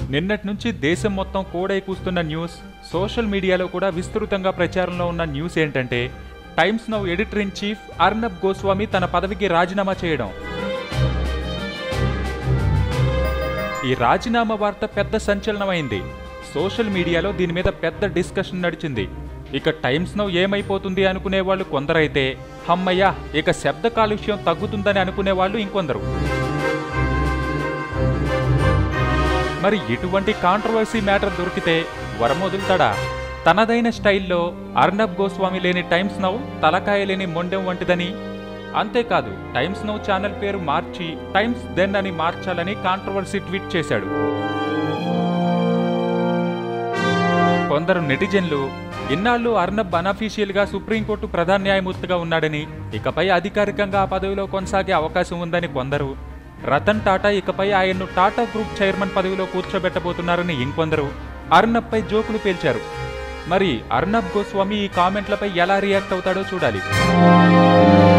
నిన్నటి నుంచి దేశం మొత్తం కోడై కూస్తున్న న్యూస్, సోషల్ మీడియాలో కూడా విస్తృతంగా ప్రచారంలో ఉన్న న్యూస్ ఏంటంటే Times Now editor in chief Arnab Goswami తన పదవికి రాజీనామా చేయడం. ఈ రాజీనామా వార్త పెద్ద సంచలనమైంది. సోషల్ మీడియాలో దీని మీద పెద్ద డిస్కషన్ నడిచింది. ఇక టైమ్స్ నౌ ఏమైపోతుంది అనుకునే వాళ్ళు కొందరైతే, హమ్మయ్య ఇక శబ్ద కాలుష్యం తగ్గుతుందని అనుకునే వాళ్ళు ఇంకొందరు. మరి ఇటువంటి కాంట్రవర్సీ మ్యాటర్ దొరికితే వరమొదులుతాడా? తనదైన స్టైల్లో అర్నబ్ గోస్వామి లేని టైమ్స్ నౌ తలకాయ లేని మొండెం వంటిదని, అంతేకాదు టైమ్స్ నౌ ఛానల్ పేరు మార్చి టైమ్స్ దెన్ అని మార్చాలని కాంట్రవర్సీ ట్వీట్ చేశాడు. కొందరు నెటిజన్లు ఇన్నాళ్లు అర్నబ్ అనఫీషియల్గా సుప్రీంకోర్టు ప్రధాన న్యాయమూర్తిగా ఉన్నాడని, ఇకపై అధికారికంగా ఆ పదవిలో కొనసాగే అవకాశం ఉందని కొందరు, రతన్ టాటా ఇకపై ఆయన్ను టాటా గ్రూప్ చైర్మన్ పదవిలో కూర్చోబెట్టబోతున్నారని ఇంకొందరు అర్నబ్పై జోకులు పేల్చారు. మరి అర్నబ్ గోస్వామి ఈ కామెంట్లపై ఎలా రియాక్ట్ అవుతాడో చూడాలి.